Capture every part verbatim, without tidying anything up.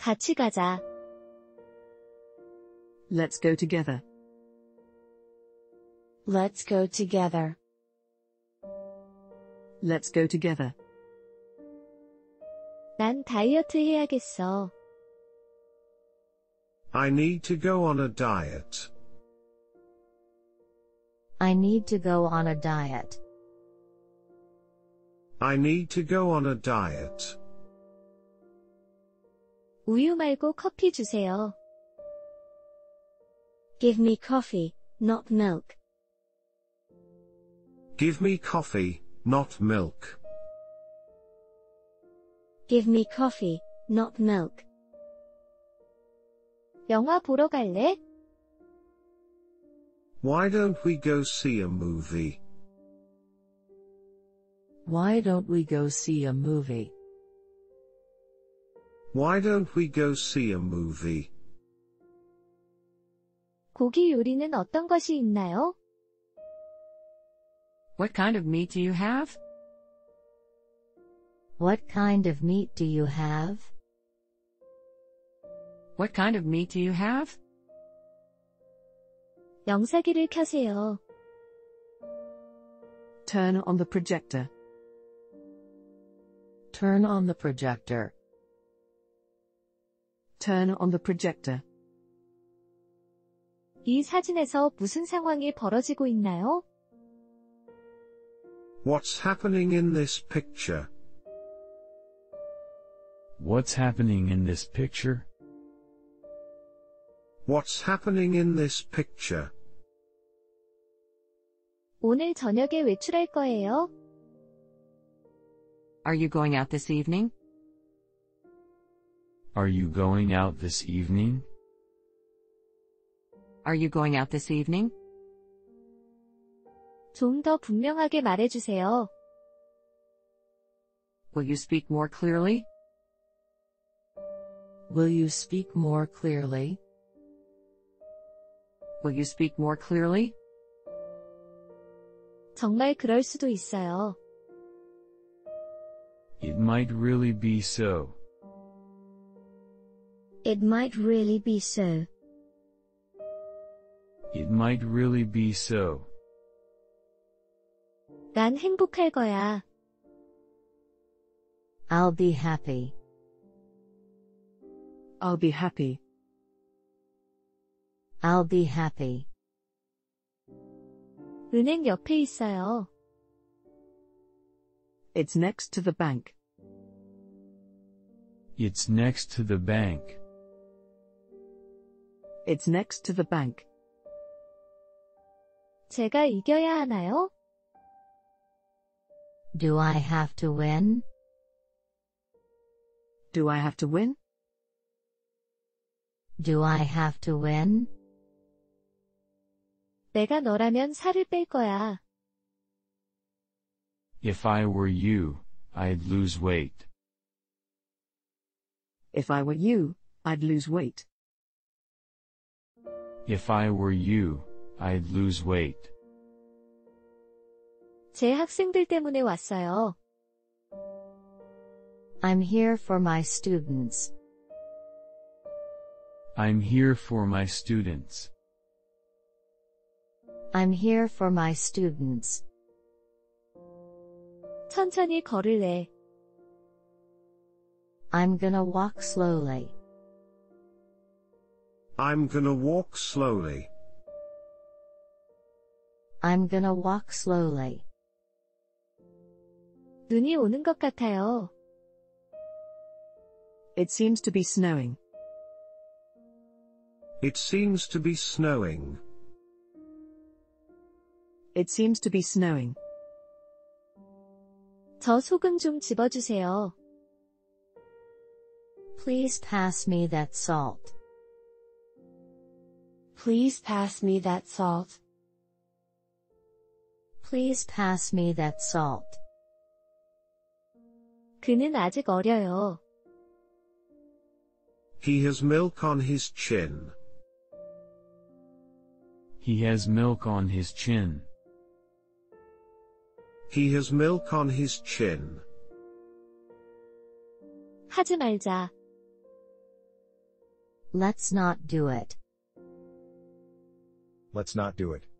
같이 가자. Let's go together. Let's go together. Let's go together. 난 다이어트 해야겠어. I need to go on a diet. I need to go on a diet. I need to go on a diet. 우유 말고 커피 주세요. Give me coffee, not milk. Give me coffee, not milk. Give me coffee, not milk. 영화 보러 갈래? Why don't we go see a movie? Why don't we go see a movie? Why don't we go see a movie? 고기 요리는 어떤 것이 있나요? What kind of meat do you have? What kind of meat do you have? What kind of meat do you have? 영사기를 켜세요. Turn on the projector. Turn on the projector. Turn on the projector. 이 사진에서 무슨 상황이 벌어지고 있나요? What's happening in this picture? What's happening in this picture? What's happening in this picture? 오늘 저녁에 외출할 거예요? Are you going out this evening? Are you going out this evening? Are you going out this evening? 좀 더 분명하게 말해주세요. Will you speak more clearly? Will you speak more clearly? Will you speak more clearly? 정말 그럴 수도 있어요. It might really be so. It might really be so. It might really be so. 난 행복할 거야. I'll be happy. I'll be happy. I'll be happy. 은행 옆에 있어요. It's next to the bank. It's next to the bank. It's next to the bank. 제가 이겨야 하나요? Do I have to win? Do I have to win? Do I have to win? 내가 너라면 살을 뺄 거야. If I were you, I'd lose weight. If I were you, I'd lose weight. If I were you, I'd lose weight. 제 학생들 때문에 왔어요. I'm here for my students. I'm here for my students. I'm here for my students. 천천히 걸을래. I'm gonna walk slowly. I'm gonna walk slowly. I'm gonna walk slowly. 눈이 오는 것 같아요. It seems to be snowing. It seems to be snowing. It seems to be snowing. 저 소금 좀 집어주세요. Please pass me that salt. Please pass me that salt. Please pass me that salt. 그는 아직 어려요. He has milk on his chin. He has milk on his chin. He has milk on his chin. 하지 말자. Let's not do it. Let's not do it.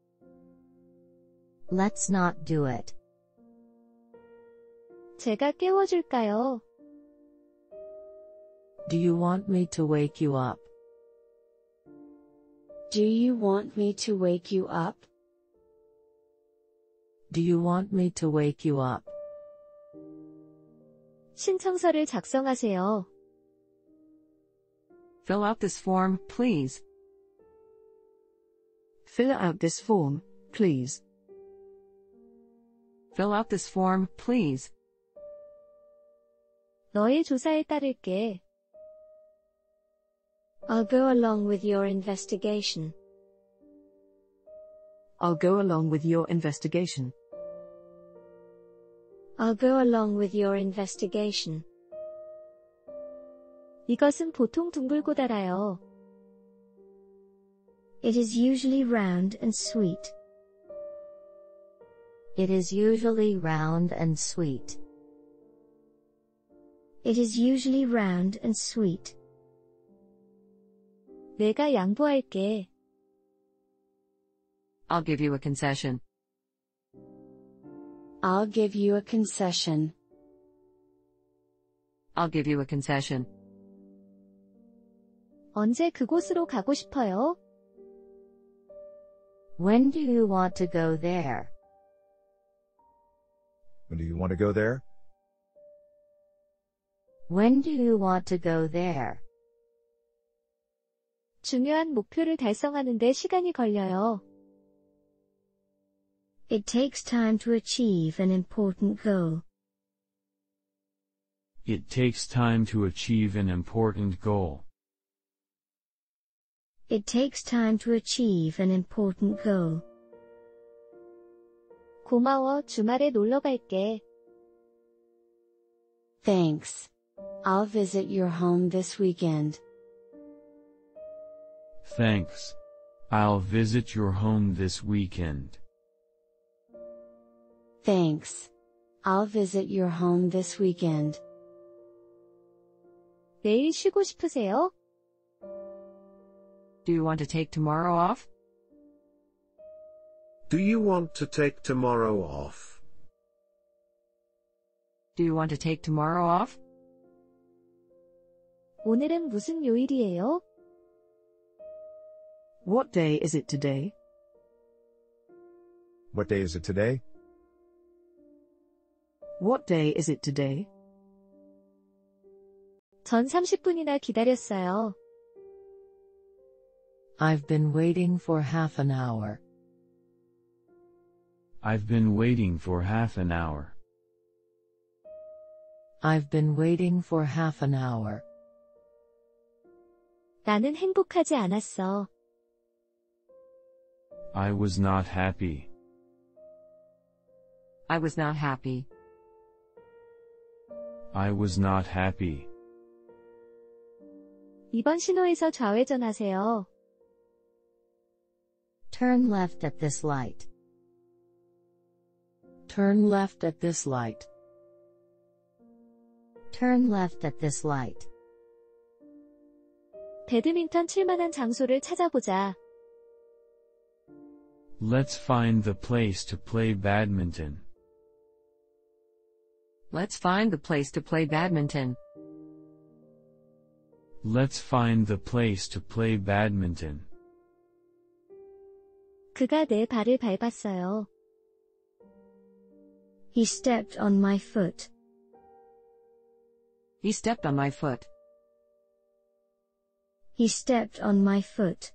Let's not do it. 제가 깨워줄까요? Do you want me to wake you up? Do you want me to wake you up? Do you want me to wake you up? 신청서를 작성하세요. Fill out this form, please. Fill out this form, please. Fill out this form, please. 너의 조사에 따를게. I'll go along with your investigation. I'll go along with your investigation. I'll go along with your investigation. 이것은 보통 둥글고 달아요. It is usually round and sweet. It is usually round and sweet. It is usually round and sweet. 내가 양보할게. I'll give you a concession. I'll give you a concession. I'll give you a concession. 언제 그곳으로 가고 싶어요? When do you want to go there? When do you want to go there? When do you want to go there? 중요한 목표를 달성하는 데 시간이 걸려요. It takes time to achieve an important goal. It takes time to achieve an important goal. It takes time to achieve an important goal. 고마워, 주말에 놀러 갈게. Thanks. I'll visit your home this weekend. Thanks. I'll visit your home this weekend. Thanks. I'll visit your home this weekend. 내일 쉬고 싶으세요? Do you want to take tomorrow off? Do you want to take tomorrow off? Do you want to take tomorrow off? 오늘은 무슨 요일이에요? What day is it today? What day is it today? What day is it today? 전 삼십 분이나 기다렸어요. I've been waiting for half an hour. I've been waiting for half an hour. I've been waiting for half an hour. 나는 행복하지 않았어. I was not happy. I was not happy. I was not happy. 이번 신호에서 좌회전하세요. Turn left at this light. Turn left at this light. Turn left at this light. 배드민턴 칠 만한 장소를 찾아보자. Let's find the place to play badminton. Let's find the place to play badminton. Let's find the place to play badminton. 그가 내 발을 밟았어요. He stepped on my foot. He stepped on my foot. He stepped on my foot.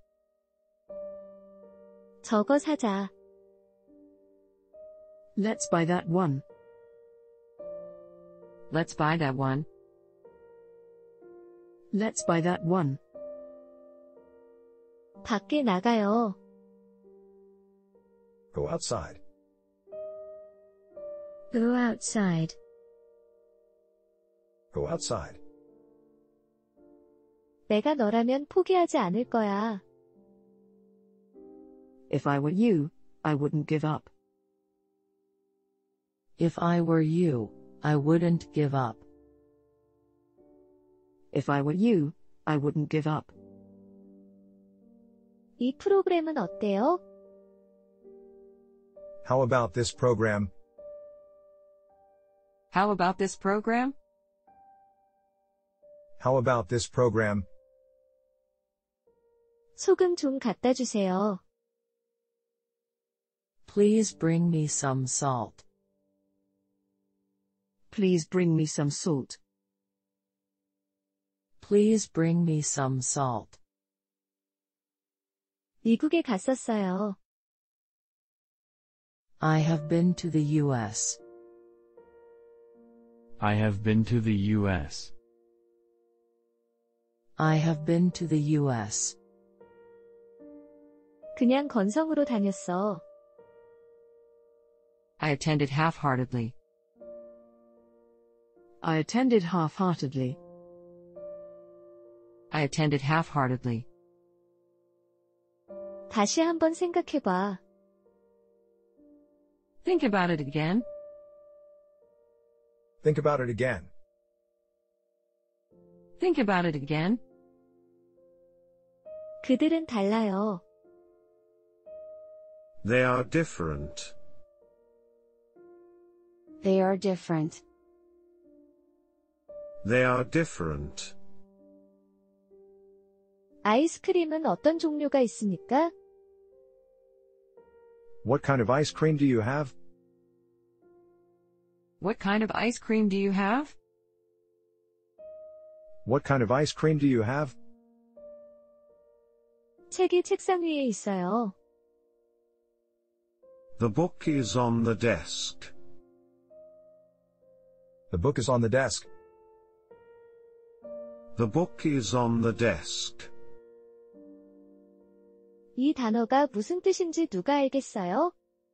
저거 사자. Let's buy that one. Let's buy that one. Let's buy that one. 밖에 나가요. Go outside. Go outside. Go outside. 내가 너라면 포기하지 않을 거야. If I were you, I wouldn't give up. If I were you, I wouldn't give up. If I were you, I wouldn't give up. 이 프로그램은 어때요? How about this program? How about this program? How about this program? 소금 좀 갖다 주세요. Please bring me some salt. Please bring me some salt. Please bring me some salt. 미국에 갔었어요. I have been to the U S. I have been to the U S. I have been to the U S. 그냥 건성으로 다녔어. I attended half-heartedly. I attended half-heartedly. I attended half-heartedly. 다시 한번 생각해봐. Think about it again. Think about it again. Think about it again. 그들은 달라요. They are different. They are different. They are different. 아이스크림은 어떤 종류가 있습니까? What kind of ice cream do you have? What kind of ice cream do you have? What kind of ice cream do you have? 책이 책상 위에 있어요. The book is on the desk. The book is on the desk. The book is on the desk. 이 단어가 무슨 뜻인지 누가 알겠어요?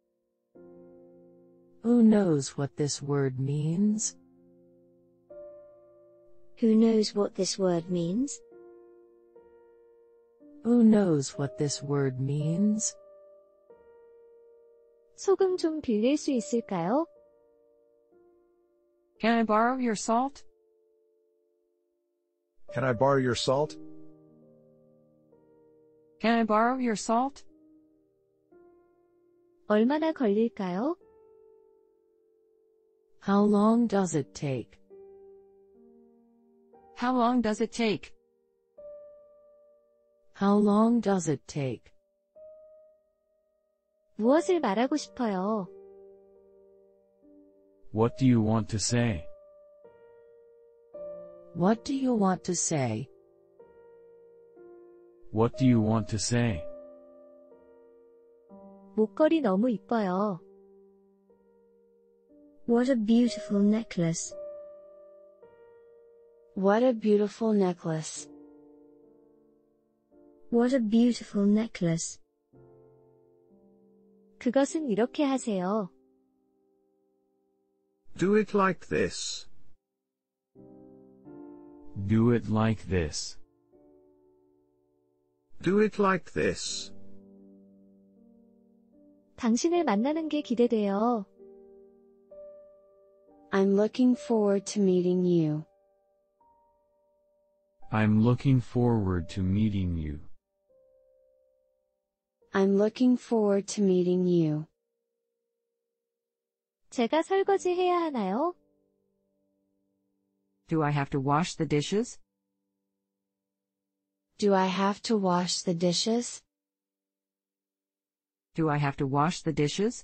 Who knows what this word means? Who knows what this word means? Who knows what this word means? 소금 좀 빌릴 수 있을까요? Can I borrow your salt? Can I borrow your salt? Can I borrow your salt? 얼마나 걸릴까요? How long does it take? How long does it take? How long does it take? 무엇을 말하고 싶어요? What do you want to say? What do you want to say? What do you want to say? 목걸이 너무 이뻐요. What a beautiful necklace. What a beautiful necklace. What a beautiful necklace. 그것은 이렇게 하세요. Do it like this. Do it like this. Do it like this. 당신을 만나는 게 기대돼요. I'm looking forward to meeting you. I'm looking forward to meeting you. I'm looking forward to meeting you. 제가 설거지 해야 하나요? Do I have to wash the dishes? Do I have to wash the dishes? Do I have to wash the dishes?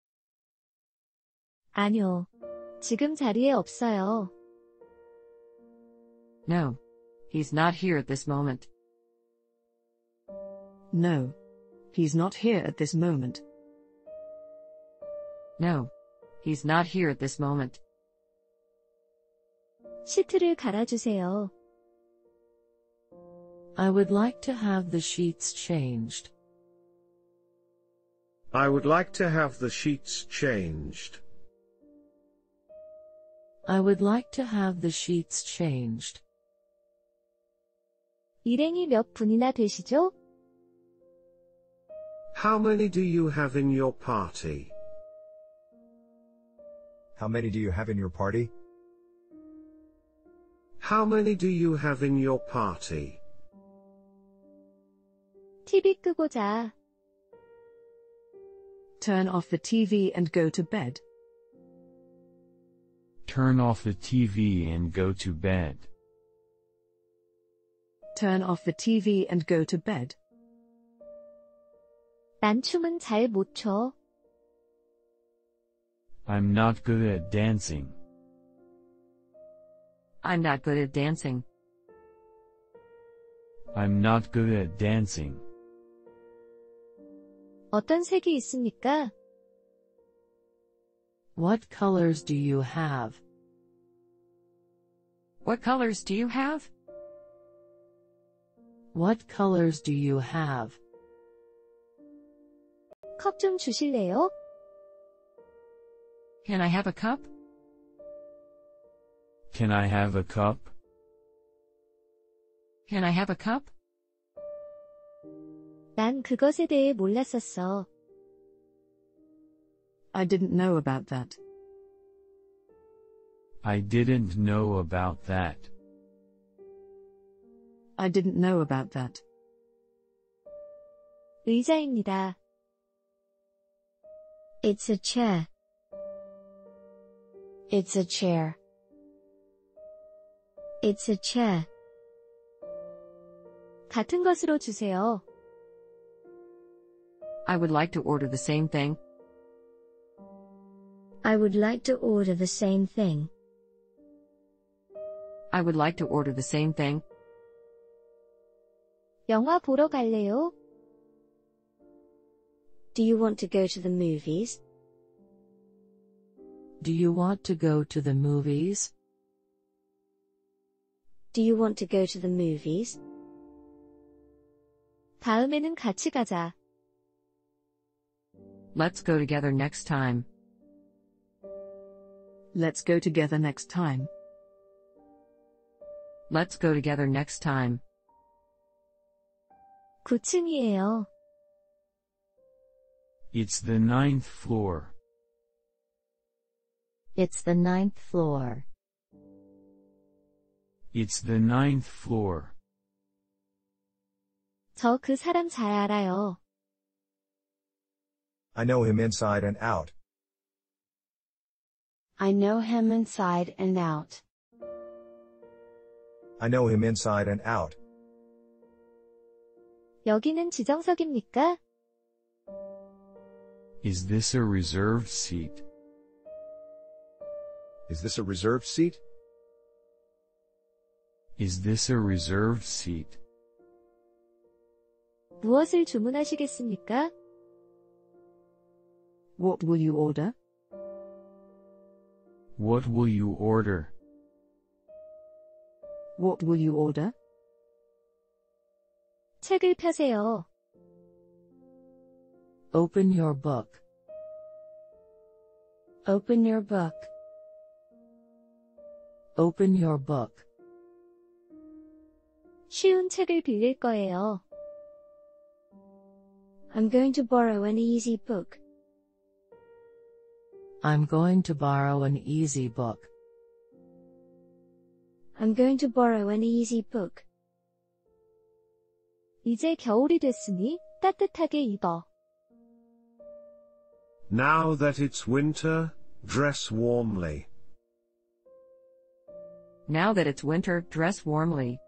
아니요. 지금 자리에 없어요. No. He's not here at this moment. No. He's not here at this moment. No. He's not here at this moment. 시트를 갈아주세요. I would like to have the sheets changed. I would like to have the sheets changed. I would like to have the sheets changed. 일행이 몇 분이나 되시죠? How many do you have in your party? How many do you have in your party? How many do you have in your party? 티비 끄고 자. Turn off the T V and go to bed. Turn off the T V and go to bed. Turn off the T V and go to bed. 난 춤은 잘 못 춰. I'm not good at dancing. I'm not good at dancing. I'm not good at dancing. 어떤 색이 있습니까? What colors do you have? What colors do you have? What colors do you have? 컵 좀 주실래요? Can I have a cup? Can I have a cup? Can I have a cup? 난 그것에 대해 몰랐었어. I didn't know about that. I didn't know about that. I didn't know about that. 의자입니다. It's a chair. It's a chair. It's a chair. 같은 것으로 주세요. I would like to order the same thing. I would like to order the same thing. I would like to order the same thing. 영화 보러 갈래요? Do you want to go to the movies? Do you want to go to the movies? Do you want to go to the movies? 다음에는 같이 가자. Let's go together next time. Let's go together next time. Let's go together next time. 구 층이에요. It's the ninth floor. It's the ninth floor. It's the ninth floor. 저 그 사람 잘 알아요. I know him inside and out. I know him inside and out. I know him inside and out. 여기는 지정석입니까? Is this a reserved seat? Is this a reserved seat? Is this a reserved seat? 무엇을 주문하시겠습니까? What will you order? What will you order? What will you order? 책을 펴세요. Open your book. Open your book. Open your book. 쉬운 책을 빌릴 거예요. I'm going to borrow an easy book. I'm going to borrow an easy book. I'm going to borrow an easy book. 이제 겨울이 됐으니 따뜻하게 입어. Now that it's winter, dress warmly. Now that it's winter, dress warmly.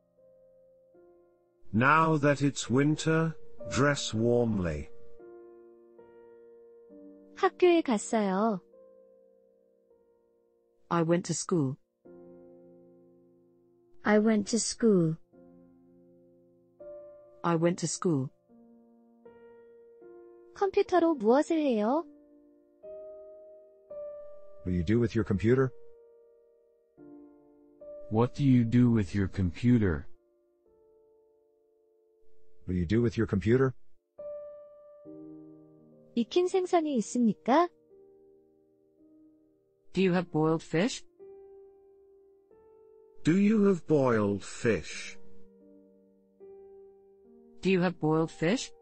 Now that it's winter, dress warmly. 학교에 갔어요. I went to school. I went to school. I went to school. 컴퓨터로 무엇을 해요? What do you do with your computer? What do you do with your computer? What do you do with your computer? 익힌 생선이 있습니까? Do you have boiled fish? Do you have boiled fish? Do you have boiled fish?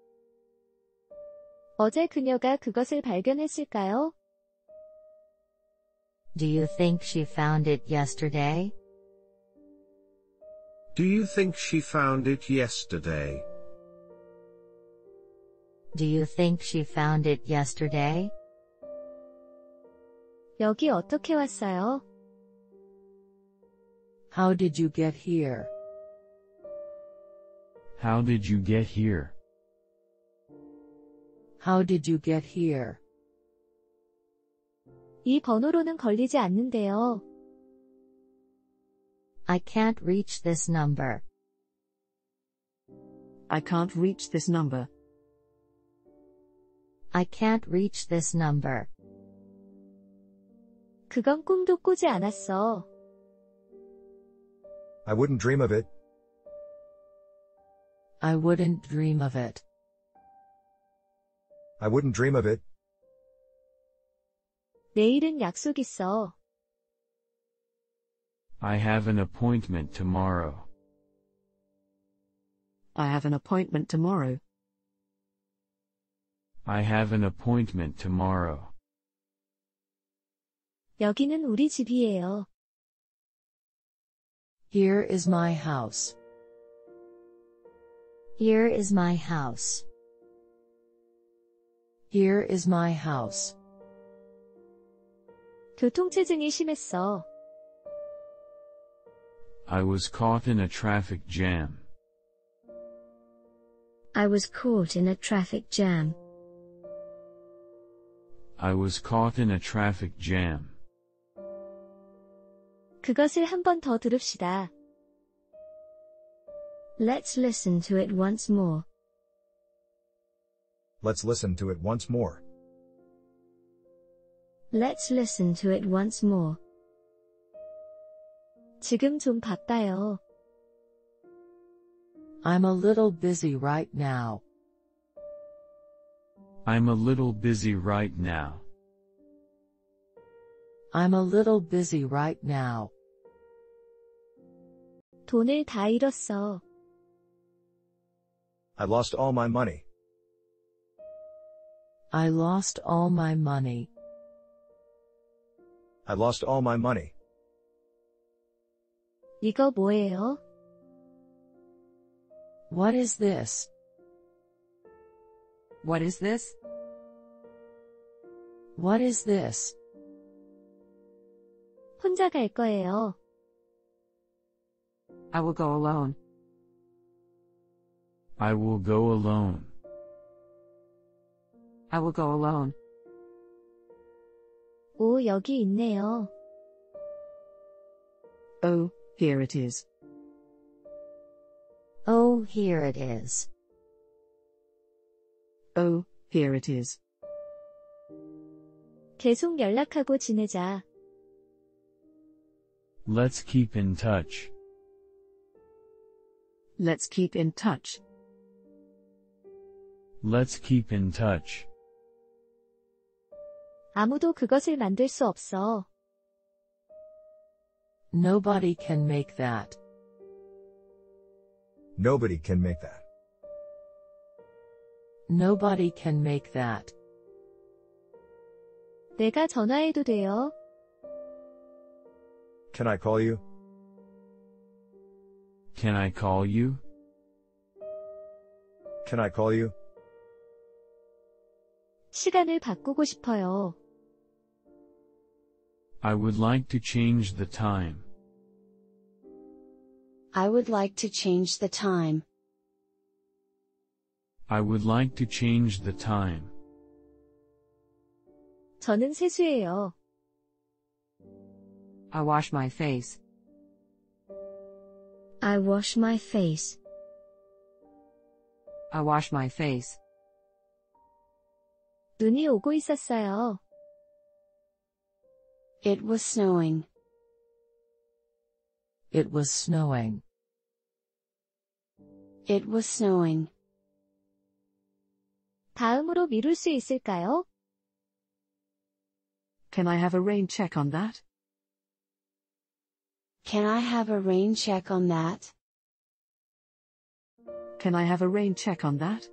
어제 그녀가 그것을 발견했을까요? Do you think she found it yesterday? Do you think she found it yesterday? Do you think she found it yesterday? 여기 어떻게 왔어요? How did you get here? How did you get here? How did you get here? 이 번호로는 걸리지 않는데요. I can't reach this number. I can't reach this number. I can't reach this number. 그건 꿈도 꾸지 않았어. I wouldn't dream of it. I wouldn't dream of it. I wouldn't dream of it. 내일은 약속 있어. I have an appointment tomorrow. I have an appointment tomorrow. I have an appointment tomorrow. 여기는 우리 집이에요. Here is my house. Here is my house. Here is my house. 교통체증이 심했어. I was caught in a traffic jam. I was caught in a traffic jam. I was caught in a traffic jam. 그것을 한 번 더 들읍시다. Let's listen to it once more. Let's listen to it once more. Let's listen to it once more. 지금 좀 바빠요. I'm a little busy right now. I'm a little busy right now. I'm a little busy right now. 돈을 다 잃었어. I lost all my money. I lost all my money. I lost all my money. 이거 뭐예요? What is this? What is this? What is this? 혼자 갈 거예요. I will go alone. I will go alone. I will go alone. 오, 여기 있네요. Oh, here it is. Oh, here it is. Oh, here it is. 계속 연락하고 지내자. Let's keep in touch. Let's keep in touch. Let's keep in touch. 아무도 그것을 만들 수 없어. Nobody can make that. Nobody can make that. Nobody can make that. 내가 전화해도 돼요? Can I call you? Can I call you? Can I call you? 시간을 바꾸고 싶어요. I would like to change the time. I would like to change the time. I would like to change the time. 저는 세수해요. I wash my face. I wash my face. I wash my face. 눈이 오고 있었어요. It was snowing. It was snowing. It was snowing. 다음으로 미룰 수 있을까요? Can I have a rain check on that? Can I have a rain check on that? Can I have a rain check on that?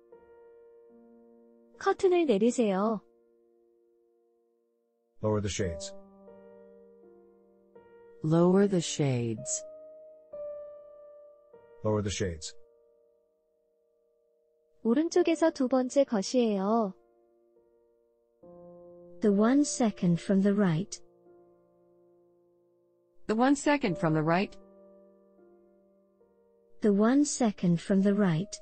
커튼을 내리세요. Lower the shades. Lower the shades. Lower the shades. 오른쪽에서 두 번째 것이에요. The one second from the right. The one second from the right. The one second from the right.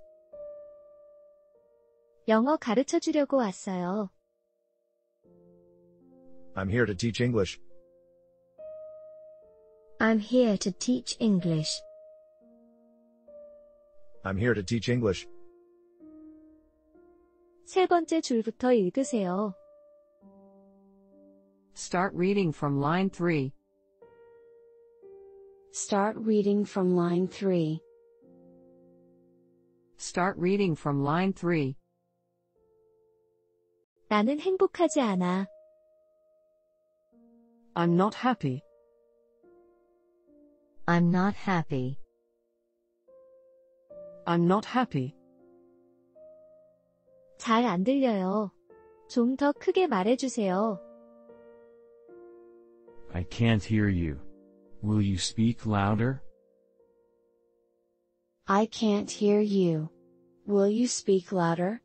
영어 가르쳐 주려고 왔어요. I'm here to teach English. I'm here to teach English. I'm here to teach English. 세 번째 줄부터 읽으세요. Start reading from line three. Start reading from line three. Start reading from line three. 나는 행복하지 않아. I'm not happy. I'm not happy. I'm not happy. 잘 안 들려요. 좀 더 크게 말해주세요. I can't hear you. Will you speak louder? I can't hear you. Will you speak louder?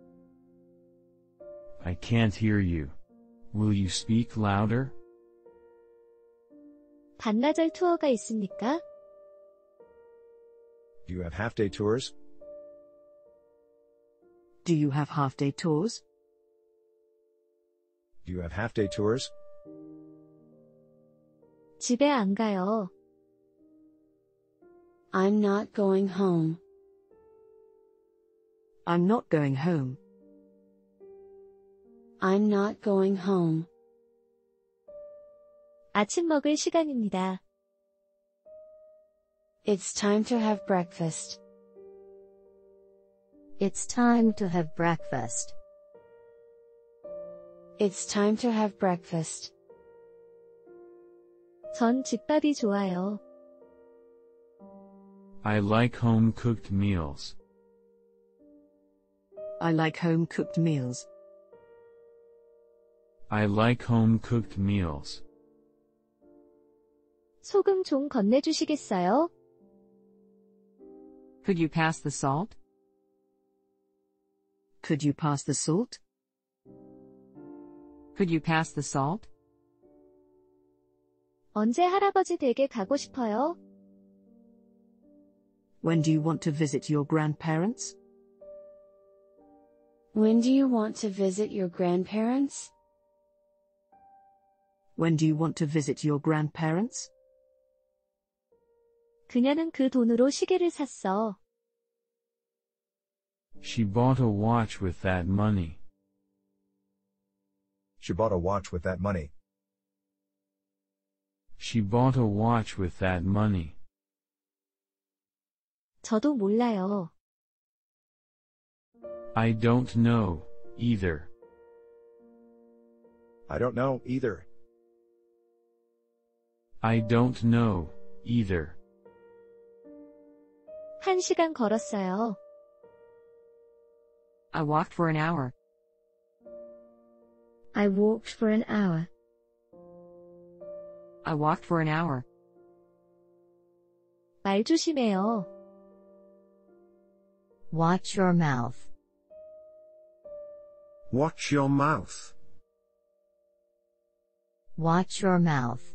I can't hear you. Will you speak louder? 반나절 투어가 있습니까? Do you have half-day tours? Do you have half-day tours? Do you have half-day tours? 집에 안 가요. I'm not going home. I'm not going home. I'm not going home. 아침 먹을 시간입니다. It's time to have breakfast. It's time to have breakfast. It's time to have breakfast. 전 집밥이 좋아요. I like home-cooked meals. I like home-cooked meals. I like home-cooked meals. 소금 좀 건네주시겠어요? Could you pass the salt? Could you pass the salt? Could you pass the salt? 언제 할아버지 댁에 가고 싶어요? When do you want to visit your grandparents? When do you want to visit your grandparents? When do you want to visit your grandparents? 그녀는 그 돈으로 시계를 샀어. She bought a watch with that money. She bought a watch with that money. She bought a watch with that money. 저도 몰라요. I don't know, either. I don't know either. I don't know, either. 한 시간 걸었어요. I walked for an hour. I walked for an hour. I walked for an hour. 말 조심해요. Watch your mouth. Watch your mouth. Watch your mouth.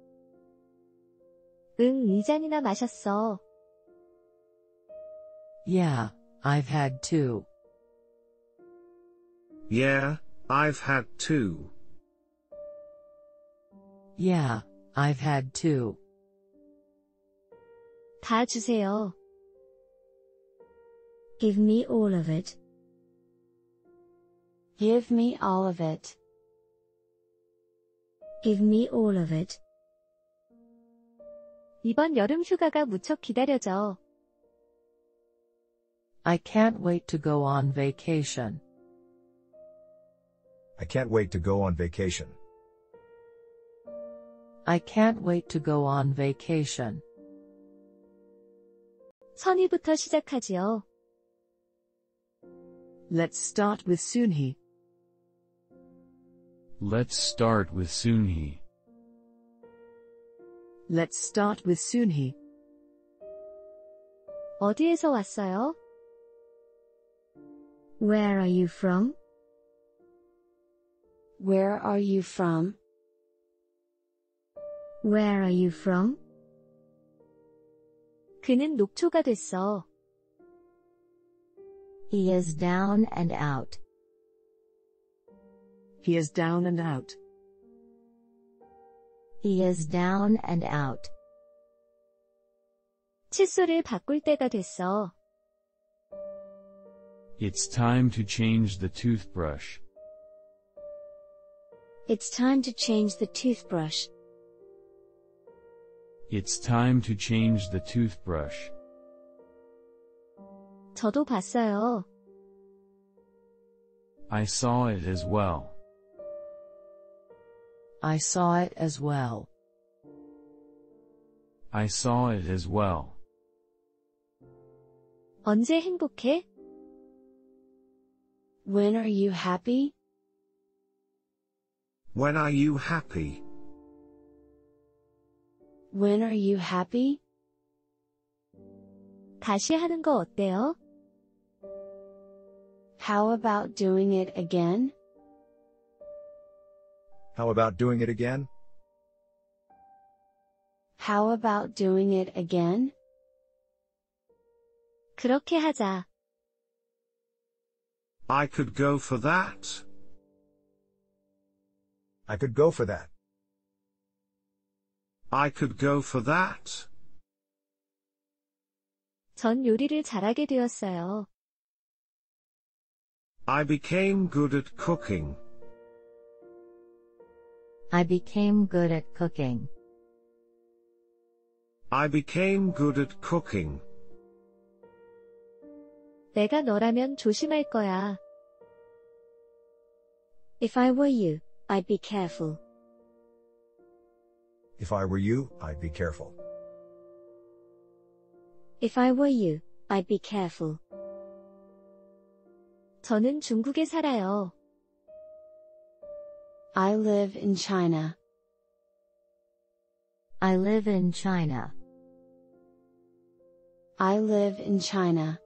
응, 이 잔이나 마셨어. Yeah, I've had two. Yeah, I've had two. Yeah, I've had two. 다 주세요. Give me all of it. Give me all of it. Give me all of it. 이번 여름 휴가가 무척 기다려져. I can't wait to go on vacation. I can't wait to go on vacation. I can't wait to go on vacation. 선희부터 시작하지요. Let's start with Soonhee. Let's start with Soonhee. Let's start with Soonhee. 어디에서 왔어요? Where are you from? Where are you from? Where are you from? 그는 녹초가 됐어. He is down and out. He is down and out. He is down and out. 칫솔을 바꿀 때가 됐어. It's time to change the toothbrush. It's time to change the toothbrush. It's time to change the toothbrush. 저도 봤어요. I saw it as well. I saw it as well. I saw it as well. 언제 행복해? When are you happy? When are you happy? When are you happy? 다시 하는 거 어때요? How about doing it again? How about doing it again? How about doing it again? 그렇게 하자. I could go for that. I could go for that. I could go for that. 전 요리를 잘하게 되었어요. I became good at cooking. I became good at cooking. I became good at cooking. 내가 너라면 조심할 거야. If I were you, I'd be careful. If I were you, I'd be careful. If I were you, I'd be careful. 저는 중국에 살아요. I live in China. I live in China. I live in China.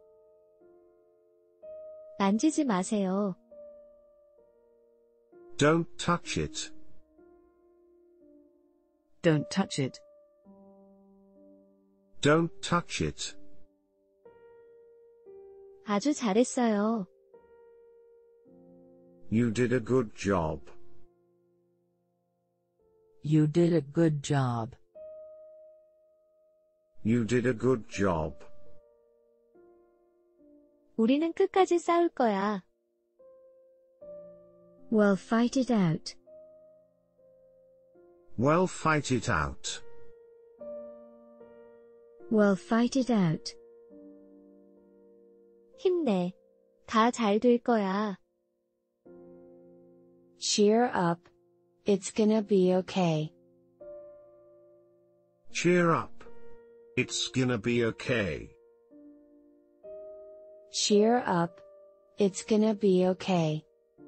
만지지 마세요. Don't touch it. Don't touch it. Don't touch it. 아주 잘했어요. You did a good job. You did a good job. You did a good job. 우리는 끝까지 싸울 거야. Well, fight it out. Well, fight it out. Well, fight it out. 힘내. 다 잘 될 거야. Cheer up. It's gonna be okay. Cheer up. It's gonna be okay. Cheer up. It's gonna be okay.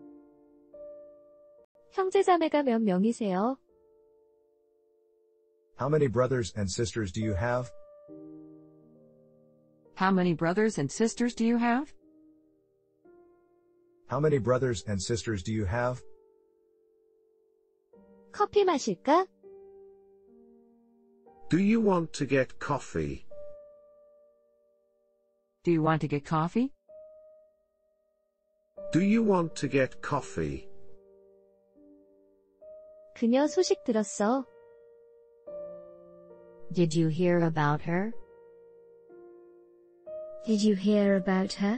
형제자매가 몇 명이세요? How many brothers and sisters do you have? How many brothers and sisters do you have? How many brothers and sisters do you have? 커피 마실까? Do you want to get coffee? Do you want to get coffee? Do you want to get coffee? 그녀 소식 들었어. Did you hear about her? Did you hear about her?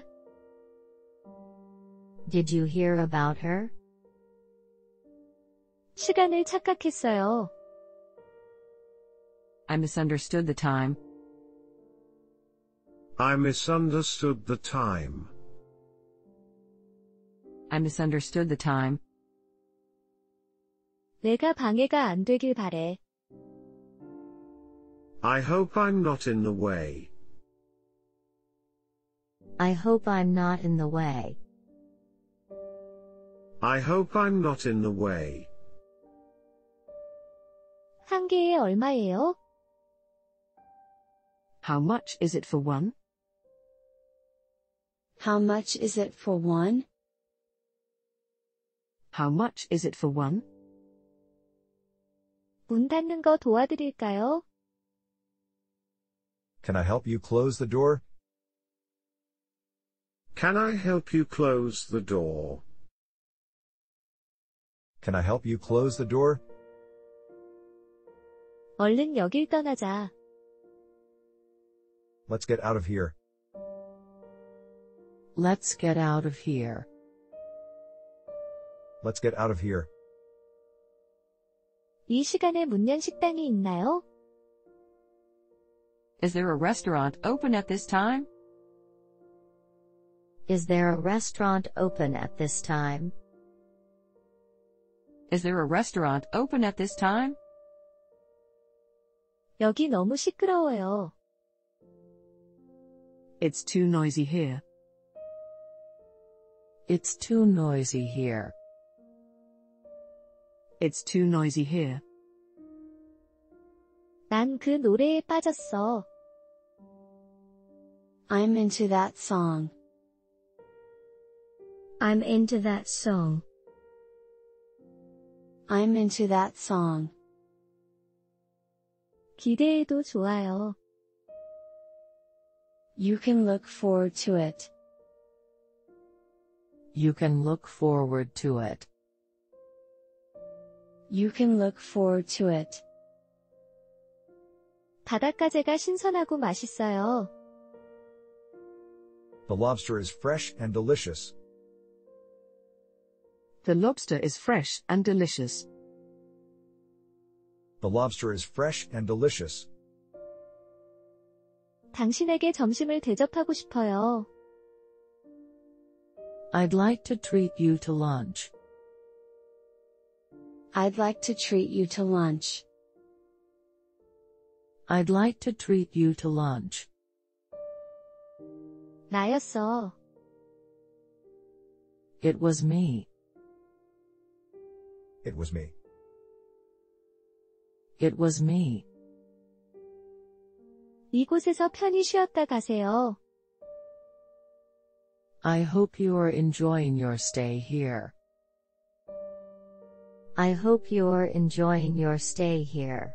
Did you hear about her? 시간을 착각했어요. I misunderstood the time. I misunderstood the time. I misunderstood the time. 내가 방해가 안 되길 바래. I hope I'm not in the way. I hope I'm not in the way. I hope I'm not in the way. 한 개에 얼마예요? How much is it for one? How much is it for one? How much is it for one? 문 닫는 거 도와드릴까요? Can I help you close the door? Can I help you close the door? Can I help you close the door? 얼른 여길 떠나자. Let's get out of here. Let's get out of here. Let's get out of here. 이 시간에 문 연 식당이 있나요? Is there a restaurant open at this time? Is there a restaurant open at this time? Is there a restaurant open at this time? 여기 너무 시끄러워요. It's too noisy here. It's too noisy here. It's too noisy here. 난 그 노래에 빠졌어. I'm into that song. I'm into that song. I'm into that song. 기대해도 좋아요. You can look forward to it. You can look forward to it. You can look forward to it. 바닷가재가 신선하고 맛있어요. The lobster is fresh and delicious. The lobster is fresh and delicious. The lobster is fresh and delicious. 당신에게 점심을 대접하고 싶어요. I'd like to treat you to lunch. I'd like to treat you to lunch. I'd like to treat you to lunch. 나였어. It was me. It was me. It was me. 이곳에서 편히 쉬었다 가세요. I hope you are enjoying your stay here. I hope you're enjoying your stay here.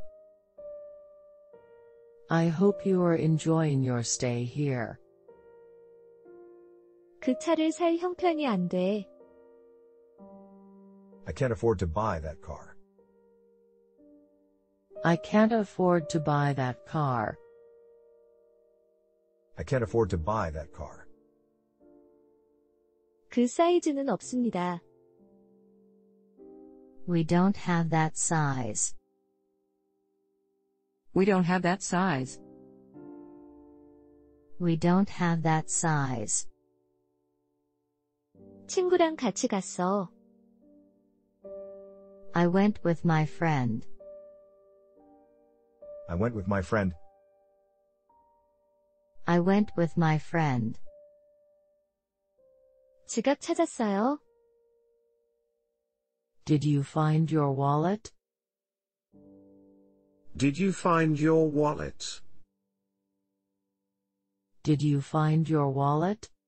I hope you are enjoying your stay here. 그 차를 살 형편이 안 돼. I can't afford to buy that car. I can't afford to buy that car. I can't afford to buy that car. 그 사이즈는 없습니다. We don't have that size. We don't have that size. We don't have that size. 친구랑 같이 갔어. I went with my friend. I went with my friend. I went with my friend. 지갑 찾았어요? Did you find your wallet? Did you find your wallet? Did you find your wallet?